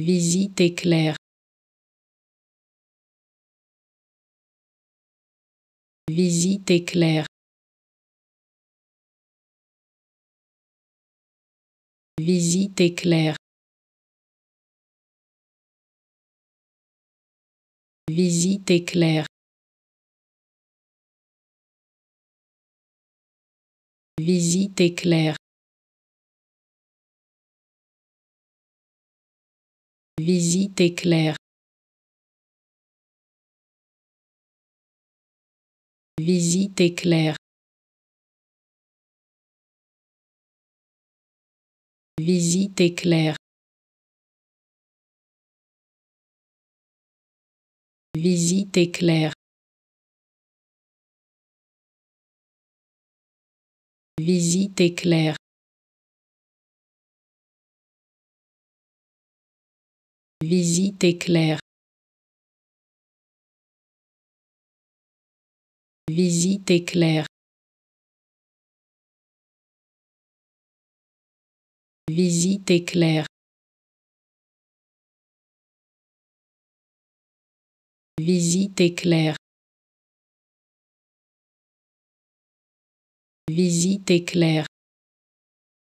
Visite éclair. Visite éclair. Visite éclair. Visite éclair. Visite éclair. Visite éclair. Visite éclair. Visite éclair. Visite éclair. Visite éclair. Visite éclair. Visite éclair. Visite éclair. Visite éclair. Visite éclair.